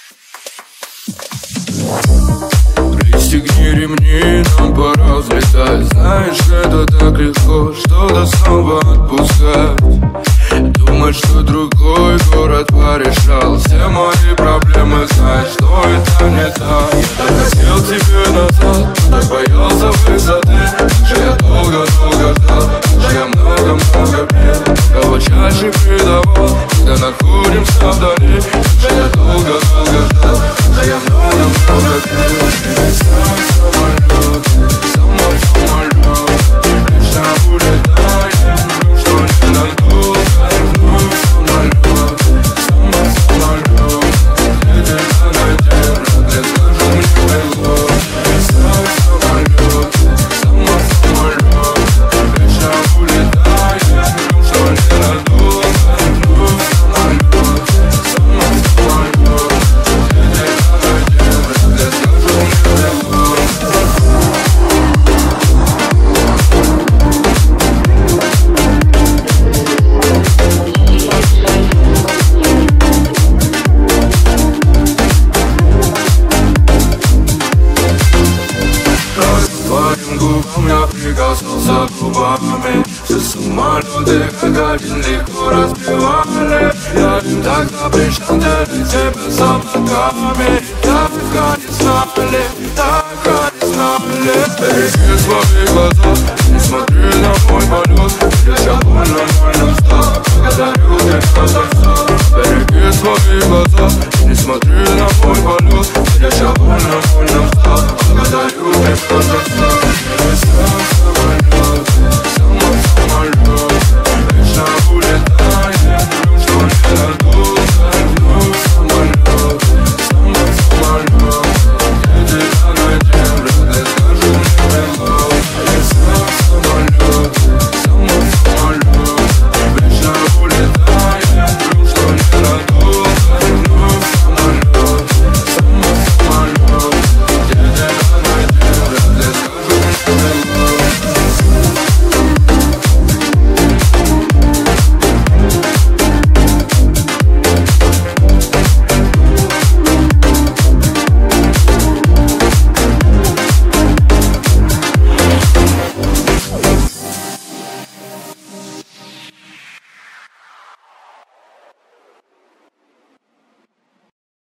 Пристегни ремни, нам пора взлетать. Знаешь, это так легко, что-то снова отпускать. Думать, что другой город порешал все мои проблемы, знать, что это не так. Я так хотел тебе назад, так боялся высоты. Что я долго-долго ждал, что я много-много пил. Кого чаще предавал, когда находимся вдали. Что я долго-долго ждал, что я много-много пил. Сам самолет, самолет, вечно улетаем, что ненадолго. Вновь самолет, самолет, где тебя найдем, где скажу мне hello. Сам самолет, самолет, вечно улетаем, что ненадолго. Вновь самолет, самолет, где тебя найдем, где скажу мне hello. Твоим губам я прикоснулся губами. Все самолеты как один легко разбивали. Я им так запрещал делить тебя с облаками. Так они знали, так они знали. Береги свои глаза, не смотри на мой полет. Я больно встал, благодарю тебя за все. Береги свои глаза, не смотри